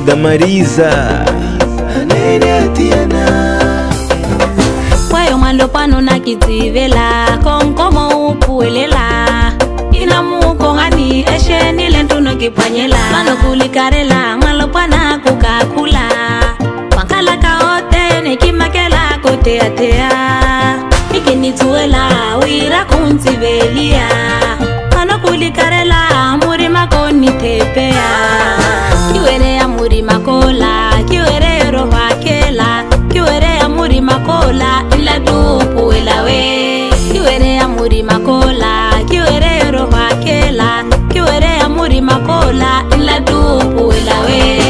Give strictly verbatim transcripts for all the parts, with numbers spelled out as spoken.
da Marisa Nene Tiana Wayo malopano na kitivela Konkomo upuelela Inamuko ngani esheni lentuno kipanyela Mano kulikarela malopana kukakula Pankala kaote nekimakela kote atea Ikinituela wira kuntivelia Mano kulikarela muri makoni tepea Kiwere ya muri makola Kiwere roho akela Kiwere ya muri makola Ila dupu ilawe Kiwere ya muri makola Kiwere roho akela Kiwere ya muri makola Ila dupu ilawe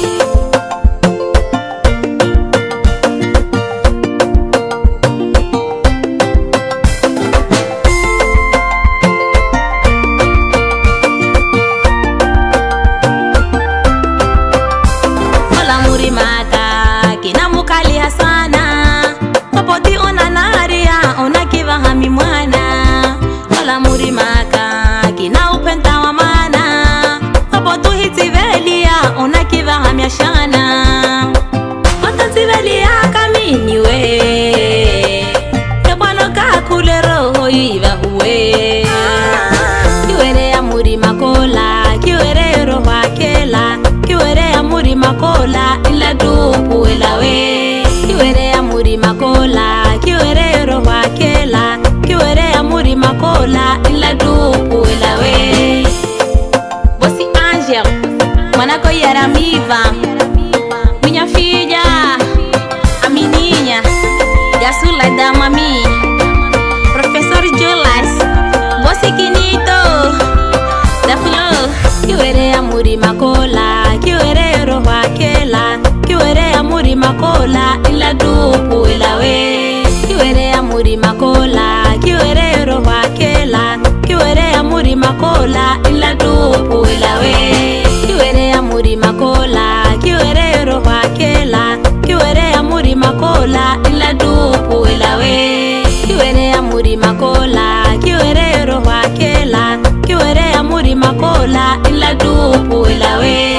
Shana Watanzivelia kamini we Kepano kakule roho iva huwe Kiwere ya muri makola Kiwere roho akela Kiwere ya muri makola Ila dupu ilawe Kiwere ya muri makola Kiwere roho akela Kiwere ya muri makola Ila dupu ilawe Bosi Angel Manako yaramiva Minha filha A menininha Gasula da mami Professor Julas Você quinito Da flor Kiwere ya muri makola Kiwere roho akela Kiwere ya muri makola Ila dupu ilawe Kiwere ya muri makola Kiwere roho akela Kiwere ya muri makola Ila dupu ilawe Kiwere ya muri makola Kiwere roho akela Kiwere ya muri makola Ila dupu ilawe Kiwere ya muri makola Kiwere roho akela Kiwere ya muri makola Ila dupu ilawe